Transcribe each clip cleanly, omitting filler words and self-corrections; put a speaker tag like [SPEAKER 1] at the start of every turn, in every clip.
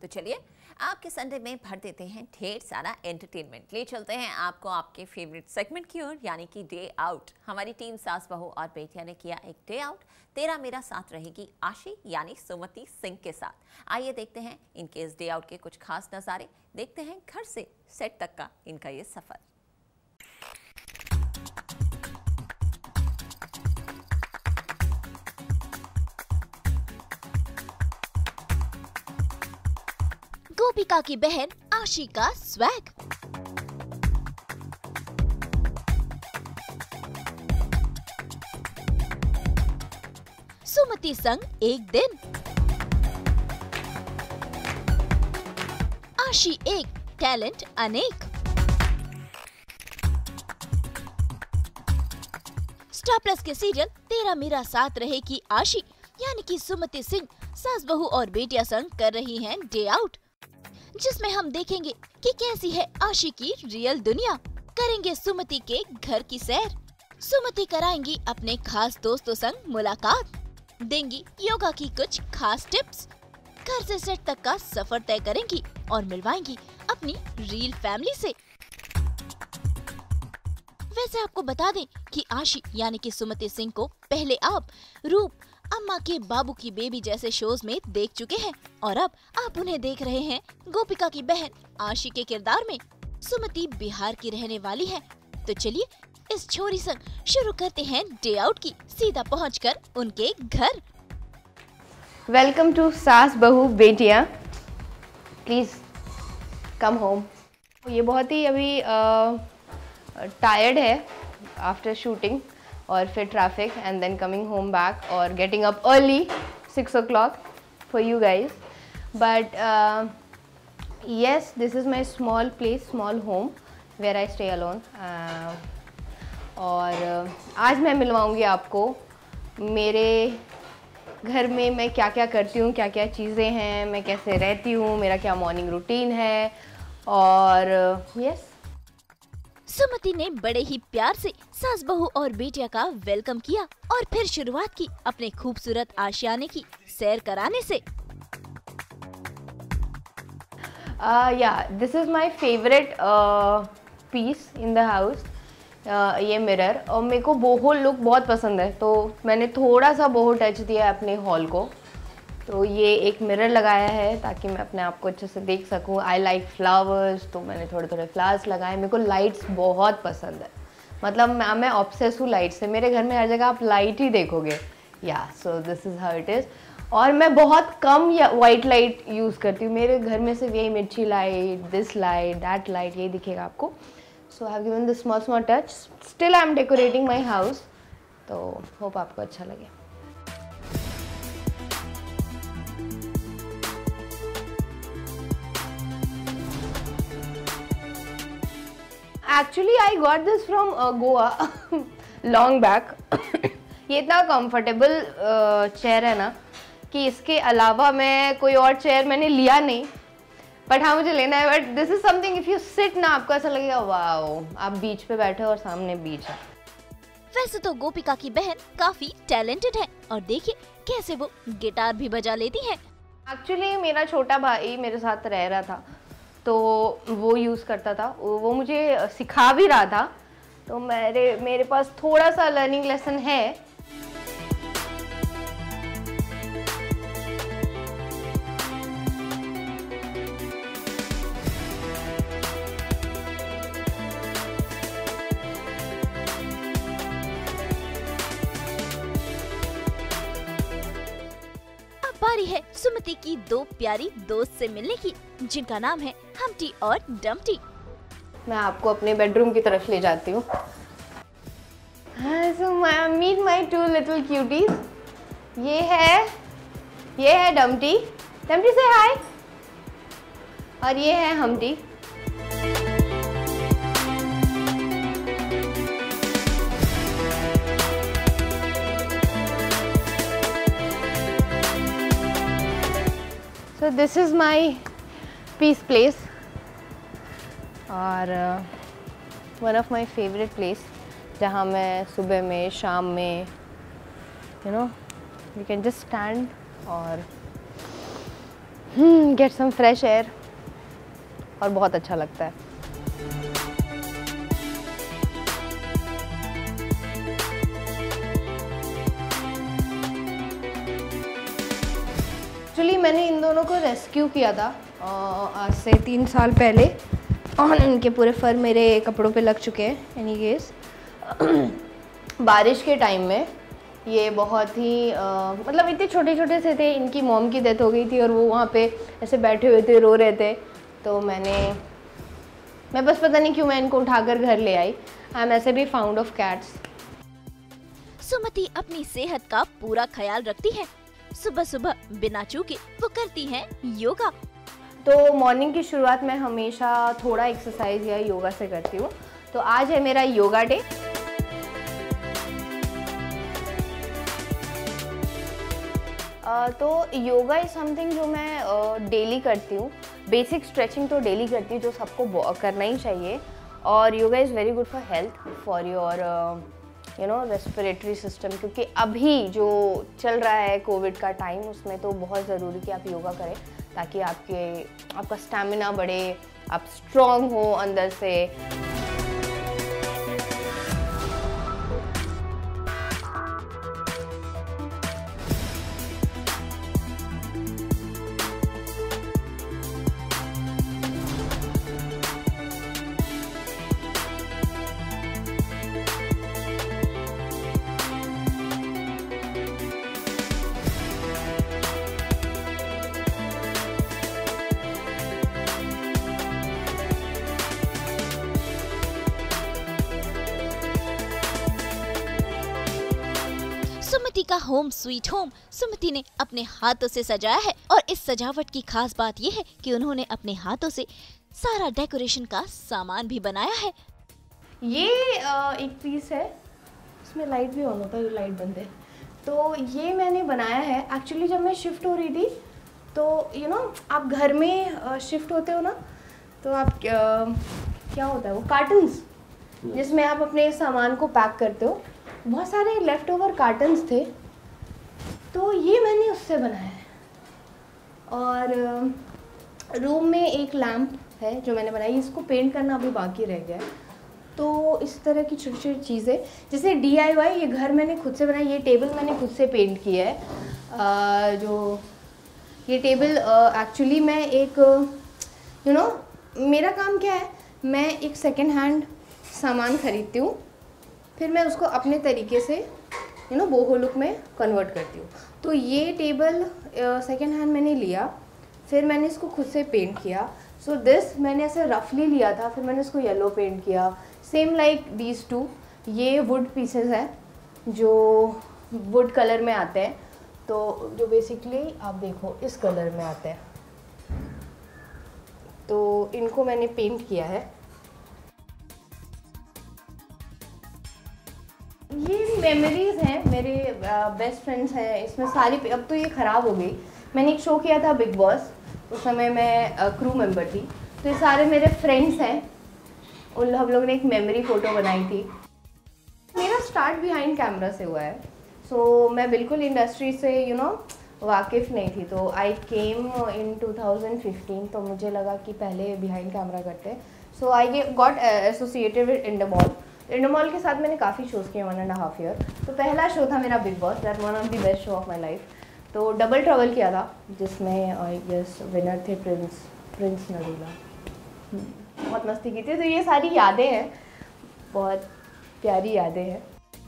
[SPEAKER 1] तो चलिए आपके संडे में भर देते हैं ढेर सारा एंटरटेनमेंट। ले चलते हैं आपको आपके फेवरेट सेगमेंट की ओर, यानी कि डे आउट। हमारी टीम सास बहू और बेटिया ने किया एक डे आउट। तेरा मेरा साथ रहेगी आशी यानी सुमति सिंह के साथ। आइए देखते हैं इनके इस डे आउट के कुछ खास नज़ारे। देखते हैं घर से सेट तक का इनका ये सफर।
[SPEAKER 2] गोपिका की बहन आशी का स्वैग। सुमति संग एक दिन। आशी एक, टैलेंट अनेक। स्टार प्लस के सीरियल तेरा मेरा साथ रहेगी आशी यानी कि सुमति सिंह सास बहू और बेटिया संग कर रही हैं डे आउट, जिसमें हम देखेंगे कि कैसी है आशी की रियल दुनिया। करेंगे सुमति के घर की सैर। सुमति कराएंगी अपने खास दोस्तों संग मुलाकात। देंगी योगा की कुछ खास टिप्स। घर से सेट तक का सफर तय करेंगी और मिलवाएंगी अपनी रियल फैमिली से। वैसे आपको बता दें कि आशी यानी कि सुमति सिंह को पहले आप रूप, अम्मा के बाबू की बेबी जैसे शोज में देख चुके हैं और अब आप उन्हें देख रहे हैं गोपिका की बहन आशी के किरदार में। सुमति बिहार की रहने वाली है, तो चलिए इस छोरी संग शुरू करते हैं डे आउट की, सीधा पहुंचकर उनके घर।
[SPEAKER 3] वेलकम टू सास बहू बेटियां, प्लीज कम होम। ये बहुत ही अभी टायर्ड है आफ्टर शूटिंग और फिर traffic and then coming home back और getting up early 6 o'clock for you guys. But yes, this is my small place, small home where I stay alone. और आज मैं मिलवाऊंगी आपको मेरे घर में मैं क्या क्या करती हूँ, क्या क्या चीज़ें हैं, मैं कैसे रहती हूँ, मेरा क्या मॉर्निंग रूटीन है। और यस,
[SPEAKER 2] सुमति ने बड़े ही प्यार से सास बहू और बेटिया का वेलकम किया और फिर शुरुआत की अपने खूबसूरत आशियाने की सैर कराने से।
[SPEAKER 3] This is my favourite piece in the house, ये मिरर। और मेरे को बोहो लुक बहुत पसंद है, तो मैंने थोड़ा सा बोहो टच दिया है अपने हॉल को। तो ये एक मिरर लगाया है ताकि मैं अपने आप को अच्छे से देख सकूं। आई लाइक फ्लावर्स, तो मैंने थोड़े थोड़े फ्लावर्स लगाए। मेरे को लाइट्स बहुत पसंद है, मतलब मैं ऑब्सेस हूँ लाइट से। मेरे घर में हर जगह आप लाइट ही देखोगे। या so this is how it is. और मैं बहुत कम या वाइट लाइट यूज़ करती हूँ। मेरे घर में सिर्फ यही मिर्ची light, this light, that light, यही दिखेगा आपको। So I have given this small small touch. Still I am decorating my house, तो होप आपको अच्छा लगे। Actually, I got this from Goa long back. ये इतना कंफर्टेबल चेयर है ना कि इसके अलावा मैं कोई और चेयर मैंने लिया नहीं। बट हाँ, मुझे लेना है। But this is something, if you sit ना, आपको ऐसा लगेगा वाओ, आप बीच पे बैठे हो और सामने बीच है।
[SPEAKER 2] वैसे तो गोपिका की बहन काफी टैलेंटेड है और देखिए कैसे वो गिटार भी बजा लेती है।
[SPEAKER 3] एक्चुअली मेरा छोटा भाई मेरे साथ रह रहा था, तो वो यूज़ करता था, वो मुझे सिखा भी रहा था। तो मेरे पास थोड़ा सा लर्निंग लेसन है।
[SPEAKER 2] अब बारी है सुमति की दो प्यारी दोस्त से मिलने की, जिनका नाम है हम्टी और डम्टी।
[SPEAKER 3] मैं आपको अपने बेडरूम की तरफ ले जाती हूँ। So meet my two little cuties. ये है डम्टी। डम्टी से हाय। और ये है Humpty. So this is my peace place और one of my favourite place, जहाँ मैं सुबह में, शाम में, you know, you can just stand और गेट सम फ्रेश एयर और बहुत अच्छा लगता है। एक्चुअली मैंने इन दोनों को रेस्क्यू किया था आज से 3 साल पहले और इनके पूरे फर मेरे कपड़ों पे लग चुके हैं। एनी केस बारिश के टाइम में ये बहुत ही मतलब इतने छोटे छोटे से थे, इनकी मॉम की डेथ हो गई थी और वो वहाँ पे ऐसे बैठे हुए थे, रो रहे थे। तो मैं बस पता नहीं क्यों मैं इनको उठाकर घर ले आई। आई एम ऐसे भी फाउंड ऑफ कैट्स।
[SPEAKER 2] सुमति अपनी सेहत का पूरा ख्याल रखती है। सुबह सुबह बिना चूके वो करती हैं योगा।
[SPEAKER 3] तो मॉर्निंग की शुरुआत मैं हमेशा थोड़ा एक्सरसाइज या योगा से करती हूँ। तो आज है मेरा योगा डे। तो योगा इज़ समथिंग जो मैं डेली करती हूँ। बेसिक स्ट्रेचिंग तो डेली करती हूँ, जो सबको करना ही चाहिए। और yoga is very good for health, for your respiratory system, क्योंकि अभी जो चल रहा है कोविड का टाइम, उसमें तो बहुत ज़रूरी कि आप योगा करें ताकि आपका स्टैमिना बढ़े, आप स्ट्रॉन्ग हो अंदर से।
[SPEAKER 2] सुमति का होम स्वीट होम सुमति ने अपने हाथों से सजाया है और इस सजावट की खास बात यह है कि उन्होंने अपने हाथों से सारा डेकोरेशन का सामान भी बनाया है।
[SPEAKER 3] ये एक पीस है, इसमें लाइट भी ऑन होता है, लाइट बंद है। तो ये मैंने बनाया है एक्चुअली जब मैं शिफ्ट हो रही थी। तो आप घर में शिफ्ट होते हो ना, तो आप क्या होता है वो कार्टन्स जिसमें आप अपने सामान को पैक करते हो, बहुत सारे लेफ्ट ओवर कार्टन्स थे, तो ये मैंने उससे बनाया है। और रूम में एक लैम्प है जो मैंने बनाई, इसको पेंट करना अभी बाकी रह गया है। तो इस तरह की छोटी छोटी चीज़ें, जैसे DIY, ये घर मैंने खुद से बनाई। ये टेबल मैंने खुद से पेंट किया है। जो ये टेबल एक्चुअली मैं एक मेरा काम क्या है, मैं एक सेकेंड हैंड सामान खरीदती हूँ, फिर मैं उसको अपने तरीके से बोहो लुक में कन्वर्ट करती हूँ। तो ये टेबल सेकेंड हैंड मैंने लिया, फिर मैंने इसको खुद से पेंट किया। सो दिस मैंने ऐसे रफली लिया था, फिर मैंने इसको येलो पेंट किया। सेम लाइक दीज टू, ये वुड पीसेस है जो वुड कलर में आते हैं। तो जो बेसिकली आप देखो इस कलर में आते हैं, तो इनको मैंने पेंट किया है। ये मेमोरीज हैं, मेरे बेस्ट फ्रेंड्स हैं इसमें सारी। अब तो ये ख़राब हो गई। मैंने एक शो किया था बिग बॉस, उस समय मैं क्रू मेंबर थी। तो ये सारे मेरे फ्रेंड्स हैं, उन हम लोग ने एक मेमोरी फ़ोटो बनाई थी। मेरा स्टार्ट बिहाइंड कैमरा से हुआ है। सो मैं बिल्कुल इंडस्ट्री से वाकिफ़ नहीं थी। तो आई केम इन 2015, तो मुझे लगा कि पहले बिहाइंड कैमरा करते हैं। So I got associated with Endemol. Endemol के साथ मैंने काफ़ी शोज़ किए, 1.5 ईयर। तो पहला शो था मेरा Bigg Boss, that one of the best show of my life. तो डबल ट्रबल किया था, जिसमें आई गेस विनर थे प्रिंस नरूला। बहुत मस्ती की थी। तो ये सारी यादें हैं, बहुत प्यारी यादें हैं।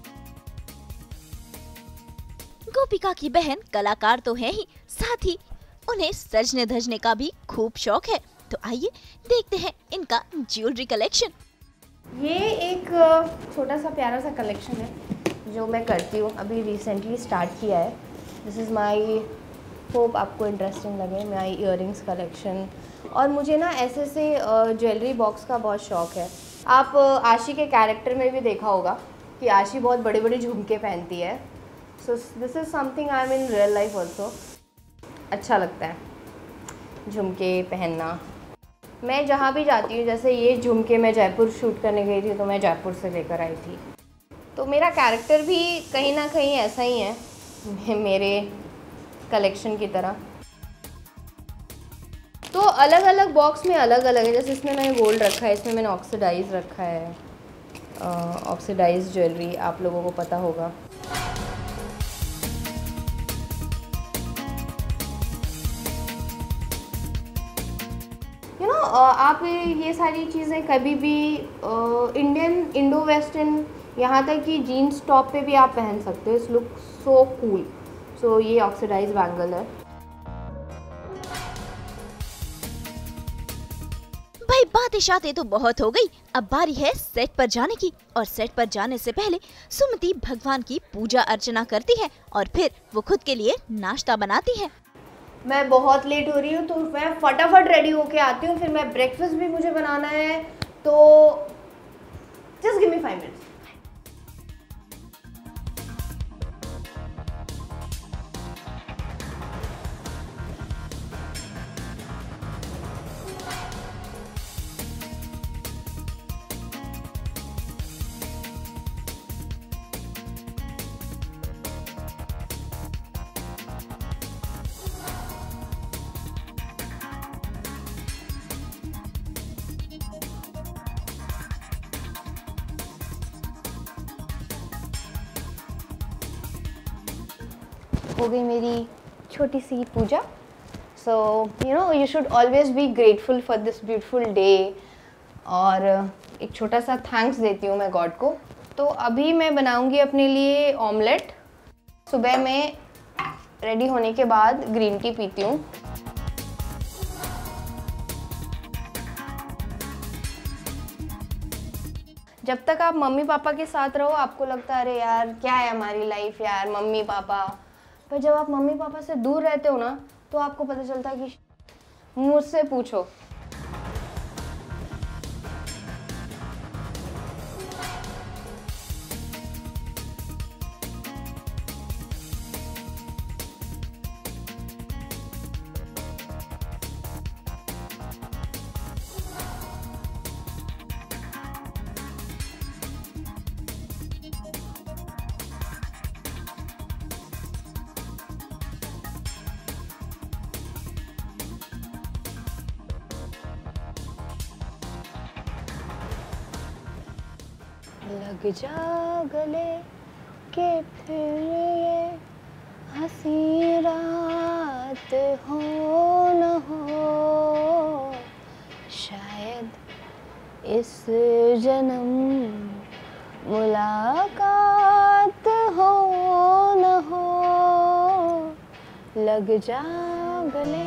[SPEAKER 2] गोपिका की बहन कलाकार तो है ही, साथ ही उन्हें सजने धजने का भी खूब शौक है। तो आइए देखते हैं इनका ज्वेलरी कलेक्शन।
[SPEAKER 3] ये एक छोटा सा प्यारा सा कलेक्शन है जो मैं करती हूँ, अभी रिसेंटली स्टार्ट किया है। दिस इज़ माई, होप आपको इंटरेस्टिंग लगे, माई इयररिंग्स कलेक्शन। और मुझे ना ऐसे से ज्वेलरी बॉक्स का बहुत शौक़ है। आप आशी के कैरेक्टर में भी देखा होगा कि आशी बहुत बड़े बड़े झुमके पहनती है। So this is something I am in real life also. अच्छा लगता है झुमके पहनना। मैं जहाँ भी जाती हूँ, जैसे ये झुमके मैं जयपुर शूट करने गई थी, तो मैं जयपुर से लेकर आई थी। तो मेरा कैरेक्टर भी कहीं ना कहीं ऐसा ही है मेरे कलेक्शन की तरह। तो अलग अलग बॉक्स में अलग अलग है, जैसे इसमें मैंने गोल्ड रखा है, इसमें मैंने ऑक्सीडाइज रखा है, ऑक्सीडाइज ज्वेलरी आप लोगों को पता होगा। आप ये सारी चीज़ें कभी भी इंडियन, इंडो वेस्टर्न, यहाँ तक कि जीन्स टॉप पे भी आप पहन सकते हो। इस लुक सो कूल। सो ये ऑक्सीडाइज बैंगल है।
[SPEAKER 2] भाई बातें शातें तो बहुत हो गई, अब बारी है सेट पर जाने की। और सेट पर जाने से पहले सुमति भगवान की पूजा अर्चना करती है और फिर वो खुद के लिए नाश्ता बनाती है।
[SPEAKER 3] मैं बहुत लेट हो रही हूँ तो मैं फटाफट रेडी होके आती हूँ, फिर मैं ब्रेकफास्ट भी मुझे बनाना है, तो जस्ट गिव मी 5 मिनट्स। हो गई मेरी छोटी सी पूजा। So you should always be grateful for this beautiful day. और एक छोटा सा थैंक्स देती हूँ मैं गॉड को। तो अभी मैं बनाऊँगी अपने लिए ऑमलेट। सुबह में रेडी होने के बाद ग्रीन टी पीती हूँ। जब तक आप मम्मी पापा के साथ रहो आपको लगता है अरे यार क्या है हमारी लाइफ यार, मम्मी पापा। पर जब आप मम्मी पापा से दूर रहते हो ना तो आपको पता चलता है कि मुझसे पूछो। लग जा गले के फिर ये हंसी रात हो न हो, शायद इस जन्म मुलाकात हो न हो। लग जा गले।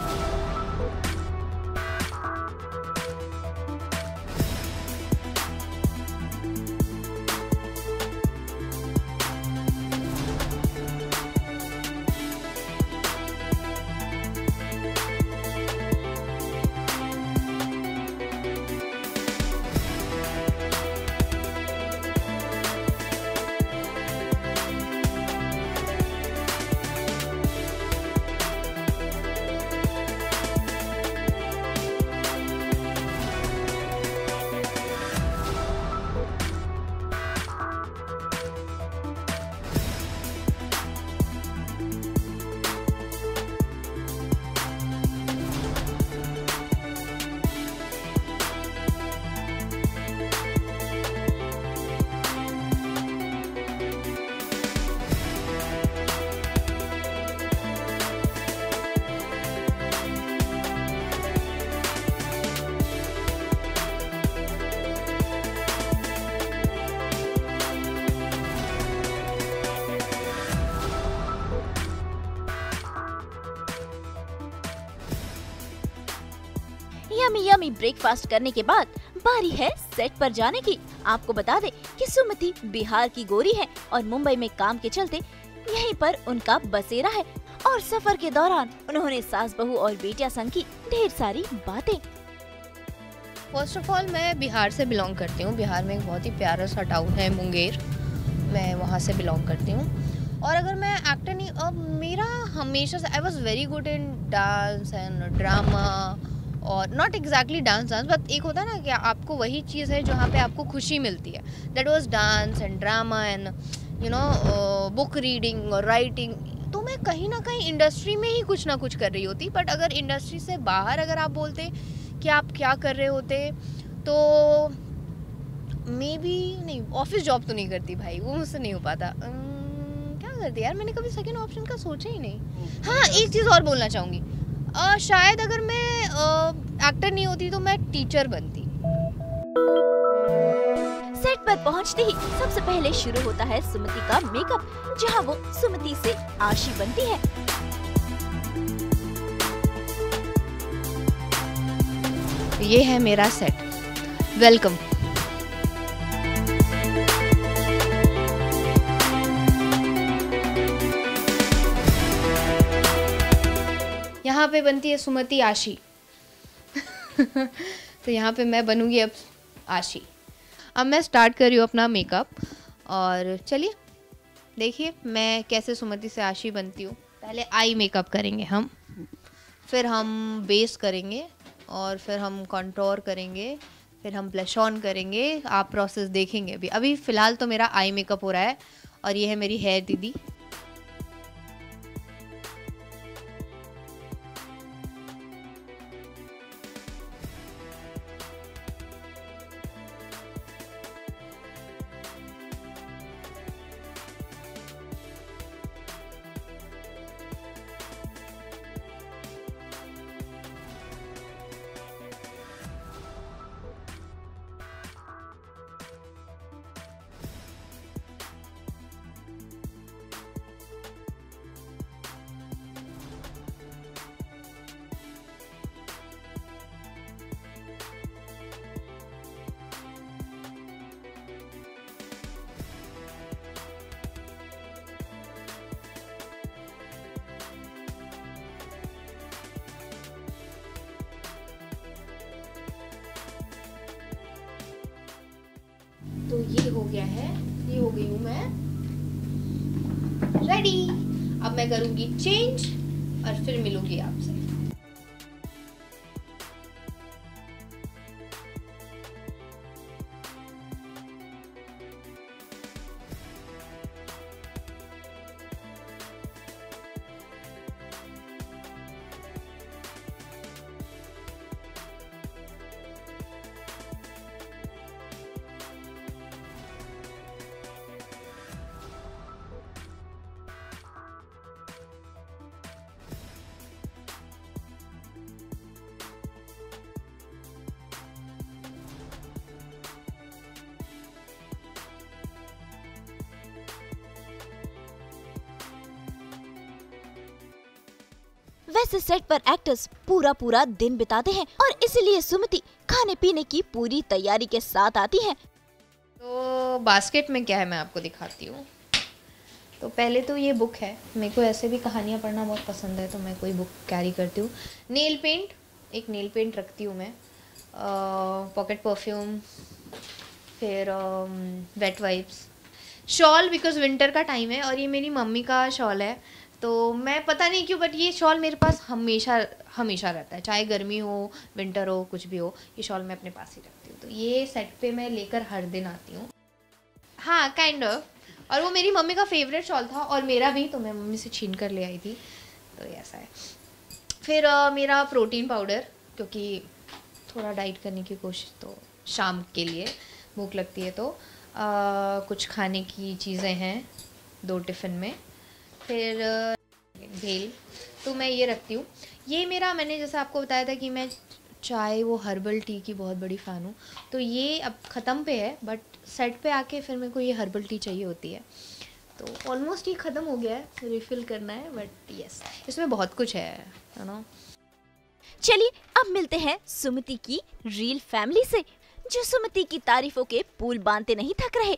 [SPEAKER 2] यमी यमी ब्रेकफास्ट करने के बाद बारी है सेट पर जाने की। आपको बता दे कि सुमति बिहार की गोरी है और मुंबई में काम के चलते यहीं पर उनका बसेरा है। और सफर के दौरान उन्होंने सास बहू और बेटिया संग की ढेर सारी बातें।
[SPEAKER 3] फर्स्ट ऑफ ऑल मैं बिहार से बिलोंग करती हूँ। बिहार में एक बहुत ही प्यारा सा टाउन है मुंगेर, मैं वहाँ से बिलोंग करती हूँ। और अगर मैं एक्टर नहीं, अब मेरा हमेशा से I was very good in dance and drama, और नॉट एग्जैक्टली डांस बट एक होता है ना कि आपको वही चीज़ है जहाँ पे आपको खुशी मिलती है। That was dance and drama and book reading और राइटिंग। तो मैं कहीं ना कहीं इंडस्ट्री में ही कुछ ना कुछ कर रही होती। बट अगर इंडस्ट्री से बाहर अगर आप बोलते कि आप क्या कर रहे होते, तो मे बी नहीं, ऑफिस जॉब तो नहीं करती भाई, वो मुझसे नहीं हो पाता। क्या करती यार, मैंने कभी सेकंड ऑप्शन का सोचा ही नहीं। हाँ, एक चीज़ और बोलना चाहूँगी, शायद अगर मैं एक्टर नहीं होती तो मैं टीचर बनती।
[SPEAKER 2] सेट पर पहुंचते ही सबसे पहले शुरू होता है सुमति का मेकअप, जहां वो सुमति से आशी बनती है।
[SPEAKER 3] ये है मेरा सेट, वेलकम। यहाँ पे बनती है सुमति आशी तो यहाँ पे मैं बनूंगी अब आशी। अब मैं स्टार्ट कर रही हूँ अपना मेकअप, और चलिए देखिए मैं कैसे सुमति से आशी बनती हूँ। पहले आई मेकअप करेंगे हम, फिर हम बेस करेंगे, और फिर हम कंटूर करेंगे, फिर हम ब्लश ऑन करेंगे। आप प्रोसेस देखेंगे अभी फ़िलहाल तो मेरा आई मेकअप हो रहा है, और ये है मेरी हेयर दीदी। तो ये हो गया है, ये हो गई हूँ मैं रेडी। अब मैं करूँगी चेंज और फिर मिलूंगी आपसे।
[SPEAKER 2] वैसे सेट पर एक्टर्स पूरा दिन बिताते हैं, और इसलिए सुमति खाने पीने की पूरी तैयारी के साथ आती है।
[SPEAKER 3] तो बास्केट में क्या है मैं आपको दिखाती हूँ। तो पहले तो ये बुक है, मेरे को ऐसे भी कहानियाँ पढ़ना बहुत पसंद है, तो मैं कोई बुक कैरी करती हूँ। नेल पेंट, एक नेल पेंट रखती हूँ मैं, पॉकेट परफ्यूम, फिर wet wipes, shawl because winter का टाइम है, और ये मेरी मम्मी का शॉल है। तो मैं पता नहीं क्यों बट ये शॉल मेरे पास हमेशा रहता है, चाहे गर्मी हो विंटर हो कुछ भी हो, ये शॉल मैं अपने पास ही रखती हूँ। तो ये सेट पे मैं लेकर हर दिन आती हूँ। हाँ काइंड ऑफ, और वो मेरी मम्मी का फेवरेट शॉल था और मेरा भी, तो मैं मम्मी से छीन कर ले आई थी, तो ऐसा है। फिर मेरा प्रोटीन पाउडर, क्योंकि थोड़ा डाइट करने की कोशिश, तो शाम के लिए भूख लगती है तो कुछ खाने की चीज़ें हैं 2 टिफ़िन में। फिर भेल, तो मैं ये रखती हूँ। ये मेरा, मैंने जैसे आपको बताया था कि मैं चाय वो हर्बल टी की बहुत बड़ी फ़ैन हूँ, तो ये अब ख़त्म पे है, बट सेट पे आके फिर मेरे को ये हर्बल टी चाहिए होती है। तो ऑलमोस्ट ये ख़त्म हो गया है, रिफ़िल करना है, बट यस इसमें बहुत कुछ है, यू नो।
[SPEAKER 2] चलिए अब मिलते हैं सुमति की रियल फैमिली से, जो सुमति की तारीफों के पुल बांधते नहीं थक रहे।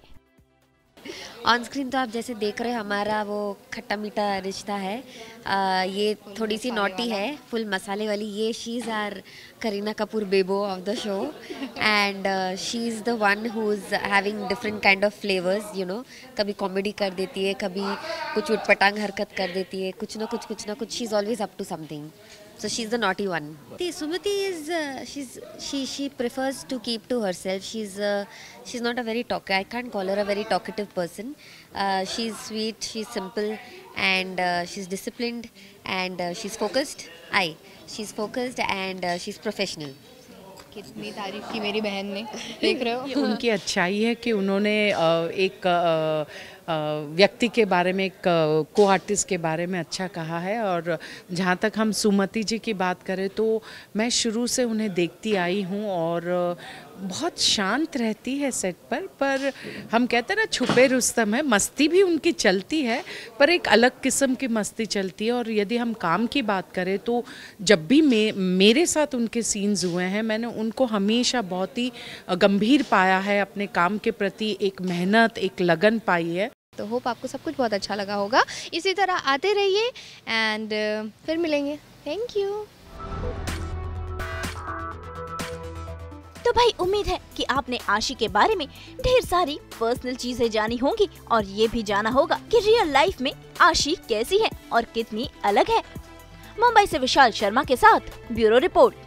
[SPEAKER 4] ऑन स्क्रीन तो आप जैसे देख रहे हैं हमारा वो खट्टा मीठा रिश्ता है। ये थोड़ी सी नॉटी है, फुल मसाले वाली। ये she is our Kareena Kapoor Bebo of the show, and she is the one who is having different kind of flavours, you know. कभी कॉमेडी कर देती है, कभी कुछ उटपटांग हरकत कर देती है, कुछ ना कुछ she is always up to something. So she's the naughty one. See, Sumati is she prefers to keep to herself. She's not a very talkative. I can't call her a very talkative person. She's sweet. She's simple, and she's disciplined, and she's focused. She's focused and she's professional.
[SPEAKER 3] कितनी तारीफ की मेरी बहन ने, देख रहे हो?
[SPEAKER 5] उनकी अच्छाई है कि उन्होंने एक व्यक्ति के बारे में, एक को आर्टिस्ट के बारे में अच्छा कहा है। और जहाँ तक हम सुमति जी की बात करें तो मैं शुरू से उन्हें देखती आई हूँ और बहुत शांत रहती है सेट पर हम कहते हैं ना छुपे रुस्तम है, मस्ती भी उनकी चलती है पर एक अलग किस्म की मस्ती चलती है। और यदि हम काम की बात करें तो जब भी मेरे साथ उनके सीन्स हुए हैं मैंने उनको हमेशा बहुत ही गंभीर पाया है, अपने काम के प्रति एक मेहनत, एक लगन पाई है।
[SPEAKER 3] तो होप आपको सब कुछ बहुत अच्छा लगा होगा। इसी तरह आते रहिए एंड फिर मिलेंगे। Thank you.
[SPEAKER 2] तो भाई उम्मीद है कि आपने आशी के बारे में ढेर सारी पर्सनल चीजें जानी होंगी और ये भी जाना होगा कि रियल लाइफ में आशी कैसी है और कितनी अलग है। मुंबई से विशाल शर्मा के साथ ब्यूरो रिपोर्ट।